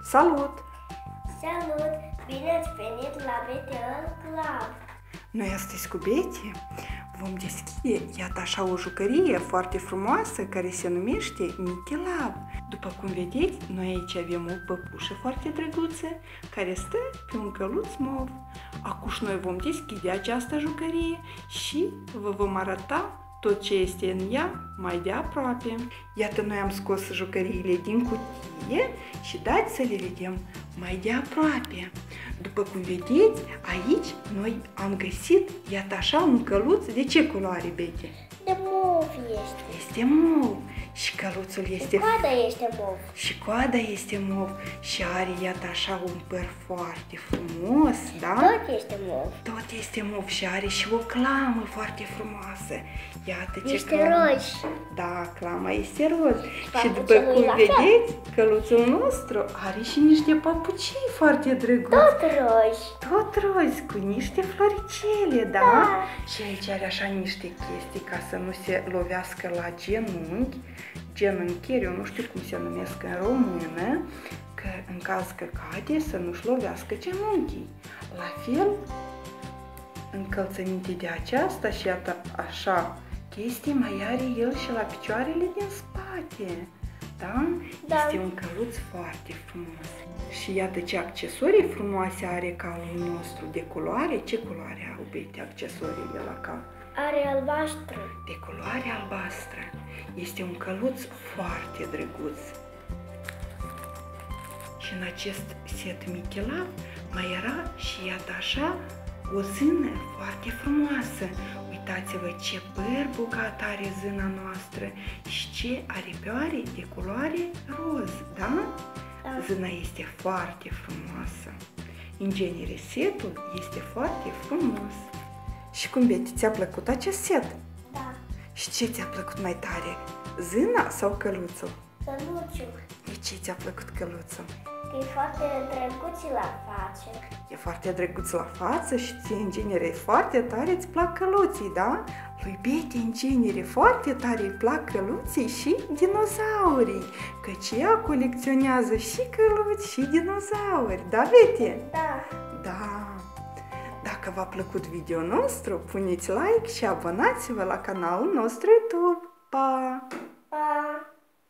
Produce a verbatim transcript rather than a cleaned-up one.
Salut! Salut! Bine ați venit la B T L Club! Noi astăzi cu Betty vom deschide, iată așa, o jucărie foarte frumoasă care se numește Mickey Love. După cum vedeți, noi aici avem o păpușă foarte drăguță care stă pe un căluț mov. Acum noi vom deschide această jucărie și vă vom arăta tot ce este în ea mai de aproape. Iată, noi am scos jucăriile din cutie și dați să le vedem mai de aproape. După cum vedeți, aici noi am găsit, iată așa, un căluț. De ce culoare, Betty? De mov este. Este mov. Și căluțul este... Și coada este mov. Și coada este mov. Și are, iată așa, un păr foarte frumos, da? Tot este mov. Tot este mov și are și o clamă foarte frumoasă. Iată ce Este clamă. roz. Da, clama este roz. Și după Papucelul cum la vedeți, căluțul nostru are și niște papucii foarte drăguți. Tot roz. Tot roz, cu niște floricele, da? Da. Și aici are așa niște chestii ca să nu se lovească la genunchi, genunchieri, eu nu știu cum se numesc în română, că în caz că cade să nu-și lovească genunchii. La fel, încălțăminte de aceasta și iată așa chestii mai are el și la picioarele din spate. Da? Da. Este un căluț foarte frumos. Și iată ce accesorii frumoase are calul nostru. De culoare, ce culoare au, Betty, accesoriile la cal? Are albastru. De culoare albastră. Este un căluț foarte drăguț. Și în acest set Mickey Love mai era și iată așa o zână foarte frumoasă. Uitați-vă ce păr bogat are zâna noastră și ce aripioare de culoare roz, da? Da. Zâna este foarte frumoasă. În genere, setul este foarte frumos. Și cum, Betty, ți-a plăcut acest set? Da. Și ce ți-a plăcut mai tare? Zâna sau căluțul? Căluțul. De ce ți-a plăcut căluțul? Că e foarte drăguț la față. E foarte drăguț la față și ție, în genere, foarte tare îți plac căluții, da? Lui Betty, în genere, foarte tare îi plac căluții și dinozaurii, căci ea colecționează și căluți și dinozauri, da, Betty? Da. Da. Dacă v-a plăcut video nostru, puneți like și abonați-vă la canalul nostru YouTube. Pa! Pa!